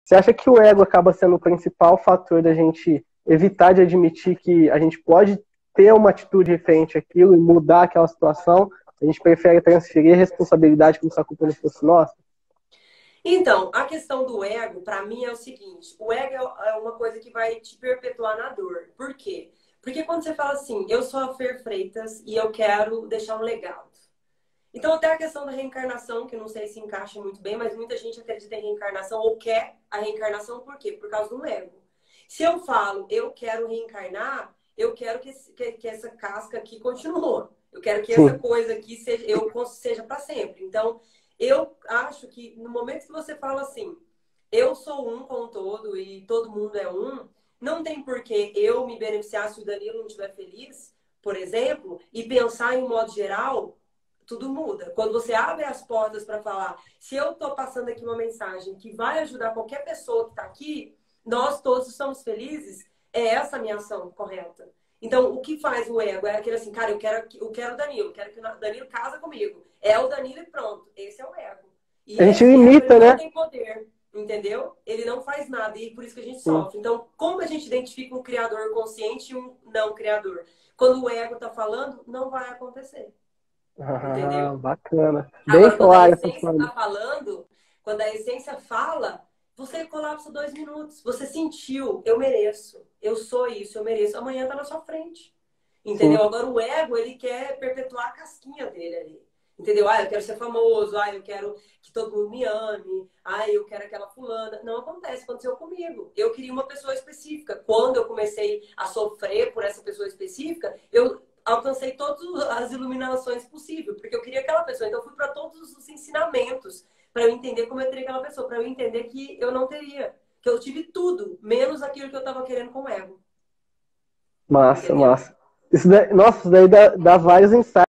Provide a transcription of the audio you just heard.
Você acha que o ego acaba sendo o principal fator da gente evitar de admitir que a gente pode ter uma atitude referente àquilo e mudar aquela situação? A gente prefere transferir a responsabilidade como se a culpa não fosse nossa? Então, a questão do ego, para mim, é o seguinte: o ego é uma coisa que vai te perpetuar na dor. Por quê? Porque quando você fala assim, eu sou a Fer Freitas e eu quero deixar um legado. Então, até a questão da reencarnação, que eu não sei se encaixa muito bem, mas muita gente acredita em reencarnação ou quer a reencarnação, por quê? Por causa do ego. Se eu falo, eu quero reencarnar, eu quero que essa casca aqui continue. Eu quero que essa Sim. coisa aqui seja para sempre. Então, eu acho que no momento que você fala assim, eu sou um com o todo e todo mundo é um, não tem por que eu me beneficiar se o Danilo não estiver feliz, por exemplo, e pensar em um modo geral, tudo muda. Quando você abre as portas para falar, se eu estou passando aqui uma mensagem que vai ajudar qualquer pessoa que está aqui, nós todos estamos felizes, é essa a minha ação correta. Então, o que faz o ego é aquele assim, cara, eu quero o Danilo, quero que o Danilo casa comigo. É o Danilo e pronto. Esse é o ego. E A gente esse ego, ele limita, não né? tem poder, entendeu? Ele não faz nada e por isso que a gente Sim. sofre. Então, como a gente identifica um criador consciente e um não criador? Quando o ego está falando, não vai acontecer, Ah, entendeu? bacana. Bem Agora, quando a claro essa essência forma. está falando, quando a essência fala, você colapsa 2 minutos. Você sentiu, eu mereço, eu sou isso, eu mereço. Amanhã está na sua frente. Sim. Entendeu? Agora o ego, ele quer perpetuar a casquinha dele ali. Entendeu? Ah, eu quero ser famoso, ah, eu quero que todo mundo me ame, ah, eu quero aquela fulana. Não acontece, aconteceu comigo. Eu queria uma pessoa específica. Quando eu comecei a sofrer por essa pessoa específica, eu alcancei todas as iluminações possíveis, porque eu queria aquela pessoa. Então, eu fui para todos os ensinamentos para eu entender como eu teria aquela pessoa, para eu entender que eu não teria, que eu tive tudo, menos aquilo que eu estava querendo com o ego. Massa, Entendeu? massa. Isso daí, nossa, isso daí dá vários insights.